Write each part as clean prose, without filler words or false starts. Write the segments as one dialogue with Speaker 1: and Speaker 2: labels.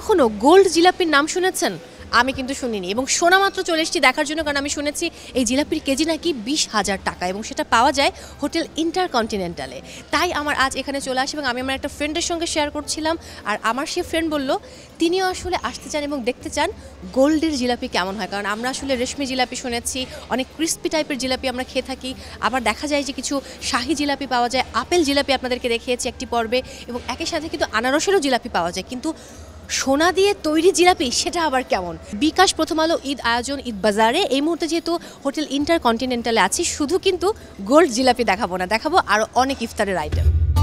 Speaker 1: কখনো গোল্ড জিলাপির নাম শুনেছেন? আমি কিন্তু শুনিনি এবং শোনা মাত্র চলে এসেছি দেখার জন্য, কারণ আমি শুনেছি এই জিলাপির কেজি নাকি 20,000 টাকা এবং সেটা পাওয়া যায় হোটেল ইন্টারকন্টিনেন্টালে। তাই আমার আজ এখানে চলে আসে এবং আমি আমার একটা ফ্রেন্ডের সঙ্গে শেয়ার করছিলাম, আর আমার সেই ফ্রেন্ড বলল তিনিও আসলে আসতে চান এবং দেখতে চান গোল্ডের জিলাপি কেমন হয়। কারণ আমরা আসলে রেশমি জিলাপি শুনেছি, অনেক ক্রিস্পি টাইপের জিলাপি আমরা খেয়ে থাকি, আবার দেখা যায় যে কিছু শাহি জিলাপি পাওয়া যায়, আপেল জিলাপি আপনাদেরকে দেখিয়েছি একটি পর্বে, এবং একই সাথে কিন্তু আনারসেরও জিলাপি পাওয়া যায়। কিন্তু সোনা দিয়ে তৈরি জিলাপি সেটা আবার কেমন? বিকাশ, প্রথম আলো, ঈদ আয়োজন, ঈদ বাজারে এই মুহূর্তে যেহেতু হোটেল ইন্টারকন্টিনেন্টালে আছি, শুধু কিন্তু গোল্ড জিলাপি দেখাবো না, দেখাবো আরও অনেক ইফতারের আইটেম।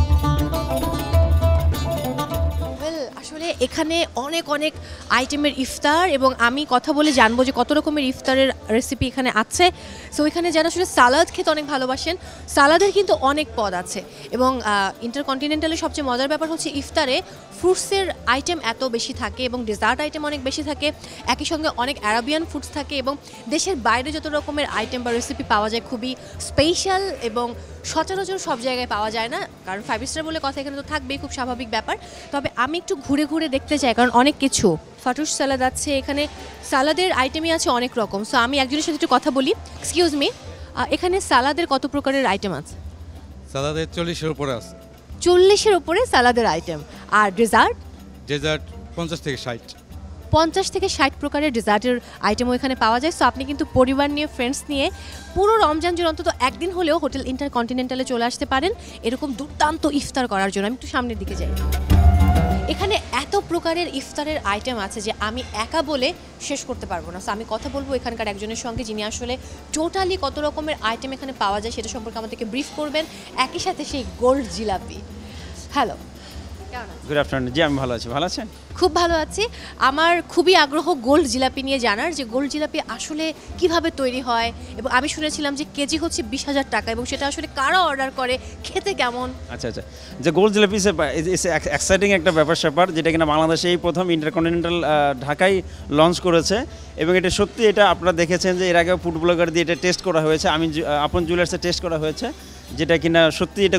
Speaker 1: আসলে এখানে অনেক অনেক আইটেমের ইফতার, এবং আমি কথা বলে জানবো যে কত রকমের ইফতারের রেসিপি এখানে আছে। সো এখানে যারা আসলে সালাদ খেতে অনেক ভালোবাসেন, সালাদের কিন্তু অনেক পদ আছে, এবং ইন্টারকন্টিনেন্টালের সবচেয়ে মজার ব্যাপার হচ্ছে ইফতারে ফ্রুটসের আইটেম এত বেশি থাকে এবং ডেজার্ট আইটেম অনেক বেশি থাকে, একই সঙ্গে অনেক অ্যারাবিয়ান ফুডস থাকে, এবং দেশের বাইরে যত রকমের আইটেম বা রেসিপি পাওয়া যায় খুবই স্পেশাল এবং সচরাচর সব জায়গায় পাওয়া যায় না, কারণ 5 স্টার বলে কথা এখানে তো থাকবেই, খুব স্বাভাবিক ব্যাপার। তবে আমি একটু ঘুরে ঘুরে দেখতে চাই, কারণ অনেক কিছু ফাটুস সালাদ আছে এখানে, সালাদের আইটেমই আছে অনেক রকম। সো আমি একজনের সাথে একটু কথা বলি। এক্সকিউজ মি, এখানে সালাদের কত প্রকারের আইটেম আছে?
Speaker 2: সালাদের 40-এর উপরে আছে।
Speaker 1: 40-এর উপরে সালাদের আইটেম। আর ডেজার্ট?
Speaker 2: ডেজার্ট 50 থেকে 60।
Speaker 1: 50 থেকে 60 প্রকারের ডেজার্টের আইটেমও এখানে পাওয়া যায়। সো আপনি কিন্তু পরিবার নিয়ে, ফ্রেন্ডস নিয়ে পুরো রমজান জুড়ে অন্তত একদিন হলেও হোটেল ইন্টারকন্টিনেন্টালে চলে আসতে পারেন এরকম দুর্দান্ত ইফতার করার জন্য। আমি একটু সামনের দিকে যাই। এখানে এত প্রকারের ইফতারের আইটেম আছে যে আমি একা বলে শেষ করতে পারবো না। সো আমি কথা বলবো এখানকার একজনের সঙ্গে, যিনি আসলে টোটালি কত রকমের আইটেম এখানে পাওয়া যায় সেটা সম্পর্কে আমাদেরকে ব্রিফ করবেন, একই সাথে সেই gold jalebi. Hello,
Speaker 3: good afternoon. জি আমি ভালো আছি, ভালো আছেন?
Speaker 1: খুব ভালো আছি। আমার খুবই আগ্রহ গোল্ড জিলাপি নিয়ে জানার, যে গোল্ড জিলাপি আসলে কিভাবে তৈরি হয়, এবং আমি শুনেছিলাম যে কেজি হচ্ছে 20,000 টাকা, এবং সেটা আসলে কারা অর্ডার করে, খেতে কেমন?
Speaker 3: আচ্ছা আচ্ছা, যে গোল্ড জিলাপি এক্সাইটিং একটা ব্যাপার স্যাপার, যেটা কিনা বাংলাদেশে এই প্রথম ইন্টারকন্টিনেন্টাল ঢাকায় লঞ্চ করেছে, এবং এটা সত্যি, এটা আপনারা দেখেছেন যে এর আগে ফুড ব্লগার দিয়ে এটা টেস্ট করা হয়েছে, আমি আপন জুয়েলার্সে টেস্ট করা হয়েছে, যেটা কিনা সত্যি এটা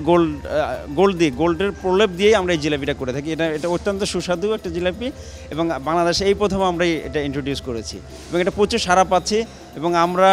Speaker 3: গোল্ডের প্রলেপ দিয়েই আমরা এই জিলাপিটা করে থাকি। এটা অত্যন্ত সুস্বাদু একটা জিলাপি, এবং বাংলাদেশে এই প্রথম আমরা এটা ইন্ট্রোডিউস করেছি, এবং এটা প্রচুর সাড়া পাচ্ছি, এবং আমরা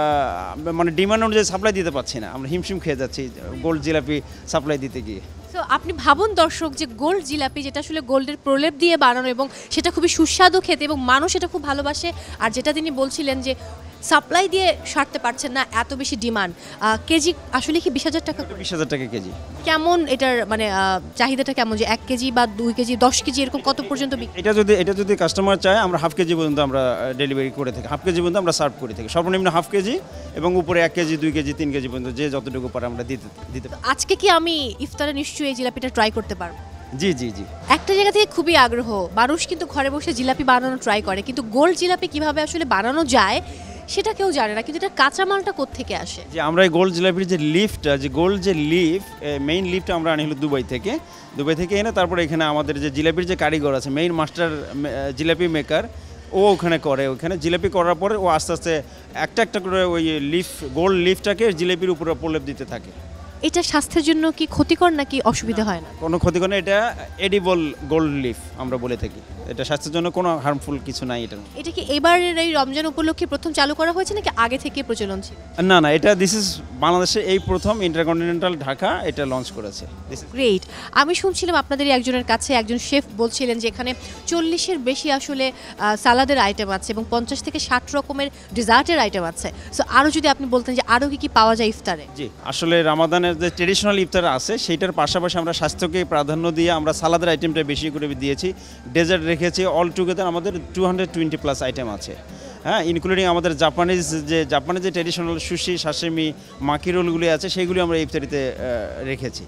Speaker 3: মানে ডিমান্ড অনুযায়ী সাপ্লাই দিতে পারছি না, আমরা হিমশিম খেয়ে যাচ্ছি গোল্ড জিলাপি সাপ্লাই দিতে গিয়ে।
Speaker 1: তো আপনি ভাবুন দর্শক, যে গোল্ড জিলাপি যেটা আসলে গোল্ডের প্রলেপ দিয়ে বানানো, এবং সেটা খুবই সুস্বাদু খেতে, এবং মানুষ এটা খুব ভালোবাসে। আর যেটা তিনি বলছিলেন যে সাপ্লাই দিয়ে সারতে পারছেন না, এত বেশি ডিমান্ড। কেজি আসলে কি 20,000 টাকা?
Speaker 3: 20,000 টাকা কেজি।
Speaker 1: কেমন এটার মানে চাহিদাটা কেমন, যে 1 কেজি বা 2 কেজি 10 কেজি এরকম কত পর্যন্ত?
Speaker 3: এটা যদি কাস্টমার চায় আমরা হাফ কেজি পর্যন্ত আমরা ডেলিভারি করে থাকি, হাফ কেজি পর্যন্ত আমরা সার্ভ করে থাকি, সর্বনিম্ন হাফ কেজি, এবং উপরে 1 কেজি 2 কেজি 3 কেজি পর্যন্ত যে যতটুকু পারে আমরা দিতে।
Speaker 1: আজকে কি আমি ইফতারে নিশ্চয়ই এই জিলাপিটা ট্রাই করতে পারবো?
Speaker 3: জি জি জি।
Speaker 1: একটা জায়গা থেকে খুবই আগ্রহ, মানুষ কিন্তু ঘরে বসে জিলাপি বানানো ট্রাই করে, কিন্তু গোল্ড জিলাপি কিভাবে আসলে বানানো যায় সেটা কেউ জানে না, কিন্তু এটা কাঁচামালটা কোত্থেকে আসে?
Speaker 3: যে আমরা এই গোল্ড জিলাপির যে লিফটা, যে গোল্ড যে লিফ, মেইন লিফটা আমরা আনি হলো দুবাই থেকে এনে তারপরে এখানে আমাদের যে জিলাপির যে কারিগর আছে, মেইন মাস্টার জিলাপি মেকার, ও ওখানে ওখানে জিলাপি করার পরে ও আস্তে আস্তে একটা করে ওই গোল্ড লিফটাকে জিলাপির উপরে প্রলেপ দিতে থাকে।
Speaker 1: এটা স্বাস্থ্যের জন্য কি ক্ষতিকর নাকি অসুবিধা হয় না?
Speaker 3: কোনো ক্ষতিকর না, এটা এডিবল গোল্ড লিফ আমরা বলে থাকি, এটা স্বাস্থ্যের জন্য কোনো হার্মফুল কিছু নাই।
Speaker 1: এটা কি এবারের এই রমজান উপলক্ষে প্রথম চালু করা হয়েছে নাকি আগে থেকে প্রচলন ছিল?
Speaker 3: না, এটা দিস ইজ বাংলাদেশে এই প্রথম ইন্টারকন্টিনেন্টাল ঢাকা এটা লঞ্চ করেছে।
Speaker 1: গ্রেট। আমি শুনছিলাম আপনাদের একজনের কাছে একজন শেফ বলছিলেন যে এখানে 40-এর বেশি আসলে সালাদের আইটেম আছে, এবং 50 থেকে 60 রকমের ডেজার্টের আইটেম আছে। সো আরও যদি আপনি বলতেন যে আরও কি পাওয়া যায় ইফতারে?
Speaker 3: জি, আসলে রামাদানের যে ট্রেডিশনাল ইফতার আছে সেইটার পাশাপাশি আমরা স্বাস্থ্যকে প্রাধান্য দিয়ে আমরা সালাদের আইটেমটা বেশি করে দিয়েছি, ডেজার্ট রেখেছি। অল টুগেদার আমাদের 220+ আইটেম আছে, হ্যাঁ, ইনক্লুডিং আমাদের জাপানিজ যে ট্রেডিশনাল সুশি, সাশিমি, মাকি রোলগুলি আছে, সেইগুলি আমরা ইফতারিতে রেখেছি।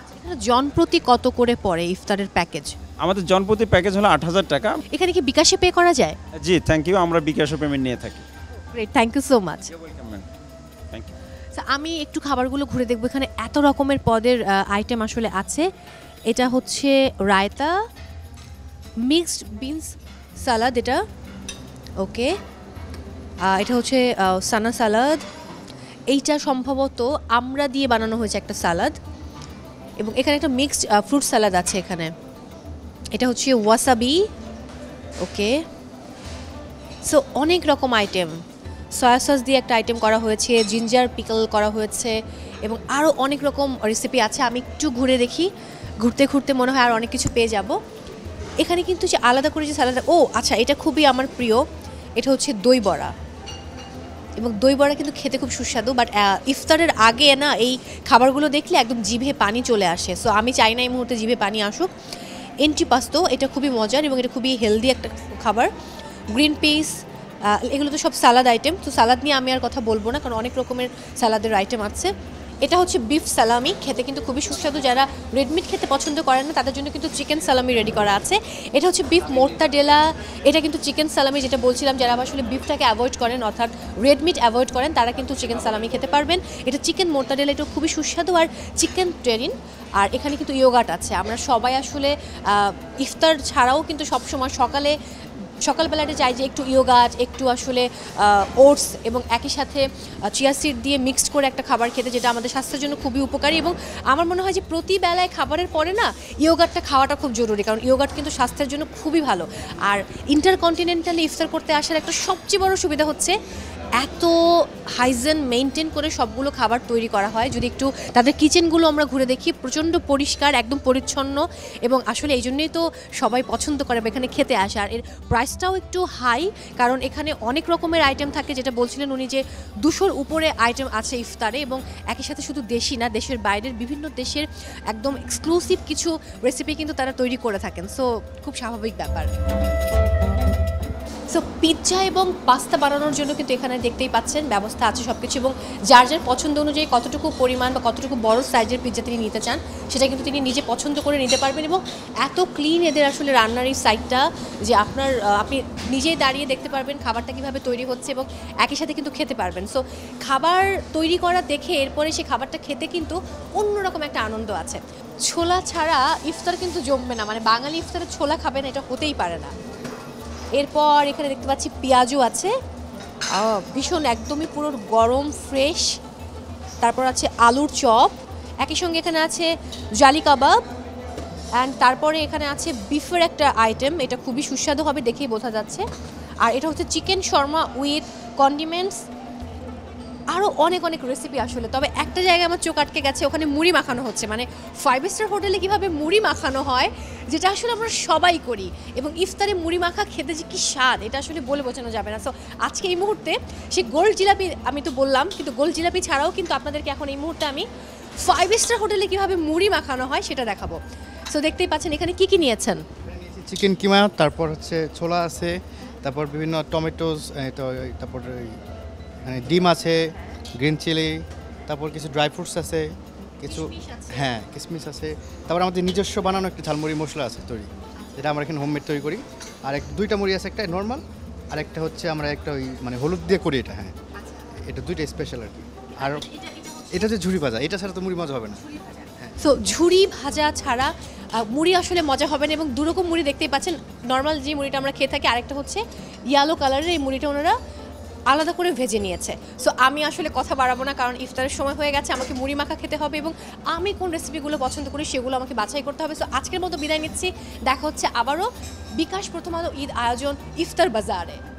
Speaker 1: জনপ্রতি কত করে পড়ে ইফতারের প্যাকেজ?
Speaker 3: আমাদের জনপ্রতি প্যাকেজ হলো 8,000 টাকা।
Speaker 1: এখানে কি বিকাশে পে করা যায়?
Speaker 3: জি, থ্যাংক ইউ, আমরা বিকাশে পেমেন্ট নিয়ে থাকি।
Speaker 1: Great, thank you so much.
Speaker 3: Welcome ma'am, thank you.
Speaker 1: আমি একটু খাবারগুলো ঘুরে দেখবো, এখানে এত রকমের পদের আইটেম আসলে আছে। এটা হচ্ছে রায়তা, মিক্সড বিনস সালাদ, এটা ওকে, এটা হচ্ছে সানা সালাদ, এইটা সম্ভবত আমরা দিয়ে বানানো হয়েছে একটা সালাদ, এবং এখানে একটা মিক্সড ফ্রুট সালাদ আছে এখানে, এটা হচ্ছে ওয়াসাবি, ওকে, সো অনেক রকম আইটেম, সয়া সস দিয়ে একটা আইটেম করা হয়েছে, জিঞ্জার পিকল করা হয়েছে এবং আরও অনেক রকম রেসিপি আছে। আমি একটু ঘুরে দেখি, ঘুরতে ঘুরতে মনে হয় আর অনেক কিছু পেয়ে যাব। এখানে কিন্তু যে আলাদা করে যে স্যালাড, ও আচ্ছা, এটা খুবই আমার প্রিয়, এটা হচ্ছে দই বড়া। এবং দই বড়া কিন্তু খেতে খুব সুস্বাদু, বাট ইফতারের আগে না এই খাবারগুলো দেখলে একদম জিভে পানি চলে আসে। সো আমি চাই না এই মুহূর্তে জিভে পানি আসুক। এন্টিপাস্তো, এটা খুবই মজার এবং এটা খুবই হেলদি একটা খাবার। গ্রিন পিস, এগুলো তো সব সালাদ আইটেম, তো সালাদ নিয়ে আমি আর কথা বলবো না, কারণ অনেক রকমের সালাদের আইটেম আছে। এটা হচ্ছে বিফ সালামি, খেতে কিন্তু খুবই সুস্বাদু। যারা রেডমিট খেতে পছন্দ করেন না তাদের জন্য কিন্তু চিকেন সালামি রেডি করা আছে। এটা হচ্ছে বিফ মোর্তাডেলা, এটা কিন্তু চিকেন সালামি, যেটা বলছিলাম যারা আসলে বিফটাকে অ্যাভয়েড করেন অর্থাৎ রেডমিট অ্যাভয়েড করেন তারা কিন্তু চিকেন সালামি খেতে পারবেন। এটা চিকেন মোর্তাডেলা, এটা খুবই সুস্বাদু। আর চিকেন টেরিন, আর এখানে কিন্তু ইয়োগার্ট আছে। আমরা সবাই আসলে ইফতার ছাড়াও কিন্তু সবসময় সকালবেলাটা চাই যে একটু ইয়োগার্ট, একটু আসলে ওটস এবং একই সাথে চিয়া সিড দিয়ে মিক্সড করে একটা খাবার খেতে, যেটা আমাদের স্বাস্থ্যের জন্য খুবই উপকারী। এবং আমার মনে হয় যে প্রতি বেলায় খাবারের পরে না ইয়োগার্টটা খাওয়াটা খুব জরুরি, কারণ ইয়োগার্ট কিন্তু স্বাস্থ্যের জন্য খুবই ভালো। আর ইন্টারকন্টিনেন্টালে ইফতার করতে আসার একটা সবচেয়ে বড় সুবিধা হচ্ছে এত হাইজেন মেনটেন করে সবগুলো খাবার তৈরি করা হয়। যদি একটু তাদের কিচেনগুলো আমরা ঘুরে দেখি, প্রচণ্ড পরিষ্কার, একদম পরিচ্ছন্ন, এবং আসলে এই জন্যই তো সবাই পছন্দ করে এখানে খেতে আসে। আর এর প্রাইসটাও একটু হাই, কারণ এখানে অনেক রকমের আইটেম থাকে, যেটা বলছিলেন উনি যে 200-র উপরে আইটেম আছে ইফতারে, এবং একই সাথে শুধু দেশি না, দেশের বাইরের বিভিন্ন দেশের একদম এক্সক্লুসিভ কিছু রেসিপি কিন্তু তারা তৈরি করে থাকেন। সো খুব স্বাভাবিক ব্যাপার। সো পিৎজা এবং পাস্তা বানানোর জন্য কিন্তু এখানে দেখতেই পাচ্ছেন ব্যবস্থা আছে সব কিছু, এবং যার যার পছন্দ অনুযায়ী কতটুকু পরিমাণ বা কতটুকু বড় সাইজের পিৎজা তিনি নিতে চান সেটা কিন্তু তিনি নিজে পছন্দ করে নিতে পারবেন। এবং এত ক্লিন এদের আসলে রান্নার এই সাইডটা যে আপনি নিজেই দাঁড়িয়ে দেখতে পারবেন খাবারটা কীভাবে তৈরি হচ্ছে এবং একই সাথে কিন্তু খেতে পারবেন। সো খাবার তৈরি করা দেখে এরপরে সে খাবারটা খেতে কিন্তু অন্যরকম একটা আনন্দ আছে। ছোলা ছাড়া ইফতার কিন্তু জমবে না, মানে বাঙালি ইফতারে ছোলা খাবে না, এটা হতেই পারে না। এরপর এখানে দেখতে পাচ্ছি পেঁয়াজও আছে, ভীষণ একদমই পুরো গরম ফ্রেশ। তারপর আছে আলুর চপ, একই সঙ্গে এখানে আছে জালি কাবাব, অ্যান্ড তারপরে এখানে আছে বিফের একটা আইটেম, এটা খুবই সুস্বাদু হবে দেখেই বোঝা যাচ্ছে। আর এটা হচ্ছে চিকেন শর্মা উইথ কন্ডিমেন্টস, আরও অনেক অনেক রেসিপি আসলে। তবে একটা জায়গায় আমার চোখ আটকে গেছে, ওখানে মুড়ি মাখানো হচ্ছে, মানে 5 স্টার হোটেলে কীভাবে মুড়ি মাখানো হয়, যেটা আসলে আমরা সবাই করি, এবং ইফতারে মুড়ি মাখা খেতে যে কী স্বাদ এটা আসলে বলে বোঝানো যাবে না। সো আজকে এই মুহূর্তে সে গোল্ড জিলাপি আমি তো বললাম, কিন্তু গোল্ড জিলাপি ছাড়াও কিন্তু আপনাদেরকে এখন এই মুহূর্তে আমি 5 স্টার হোটেলে কীভাবে মুড়ি মাখানো হয় সেটা দেখাবো। সো দেখতেই পাচ্ছেন এখানে কি কি নিয়েছেন।
Speaker 4: চিকেন কিমা, তারপর হচ্ছে ছোলা আছে, তারপর বিভিন্ন টমেটোস, তারপর ডিম আছে, গ্রিন চিলি, তারপর কিছু ড্রাই ফ্রুটস আছে, কিছু হ্যাঁ কিশমিশ আছে। তারপর আমাদের নিজস্ব বানানো একটা ঝালমুড়ি মশলা আছে তৈরি, যেটা আমরা এখানে হোমমেড তৈরি করি। আর দুইটা মুড়ি আছে, একটা নর্মাল আর একটা হচ্ছে আমরা একটা ওই মানে হলুদ দিয়ে করি এটা। হ্যাঁ, এটা দুইটা স্পেশাল আর কি। আর এটা হচ্ছে ঝুড়ি ভাজা, এটা ছাড়া তো মুড়ি মজা হবে না।
Speaker 1: সো ঝুড়ি ভাজা ছাড়া মুড়ি আসলে মজা হবে না, এবং দুরকম মুড়ি দেখতেই পাচ্ছেন। নর্মাল যে মুড়িটা আমরা খেয়ে থাকি, আরেকটা হচ্ছে ইয়েলো কালারের, এই মুড়িটা ওনারা আলাদা করে ভেজে নিয়েছে। সো আমি আসলে কথা বাড়াবো না, কারণ ইফতারের সময় হয়ে গেছে, আমাকে মুড়ি মাখা খেতে হবে এবং আমি কোন রেসিপিগুলো পছন্দ করি সেগুলো আমাকে বাছাই করতে হবে। সো আজকের মতো বিদায় নিচ্ছি, দেখা হচ্ছে আবারও বিকাশ প্রথম আলো ঈদ আয়োজন ইফতার বাজারে।